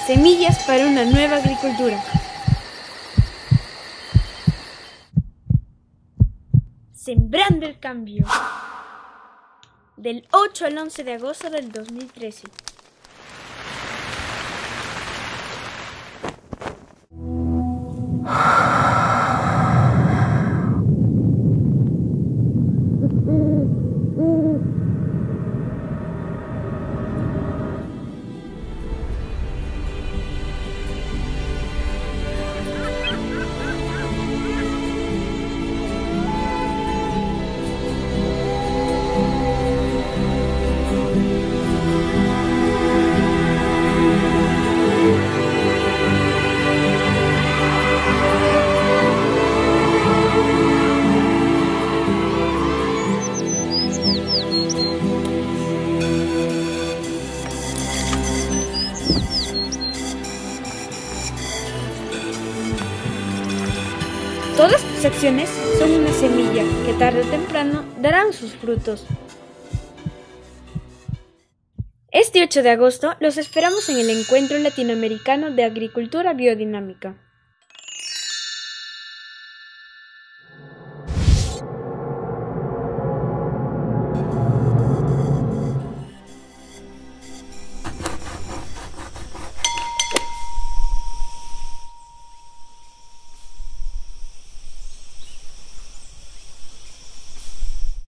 Semillas para una nueva agricultura. Sembrando el cambio. Del 8 al 11 de agosto del 2013. Todas tus acciones son una semilla que tarde o temprano darán sus frutos. Este 8 de agosto los esperamos en el Encuentro Latinoamericano de Agricultura Biodinámica.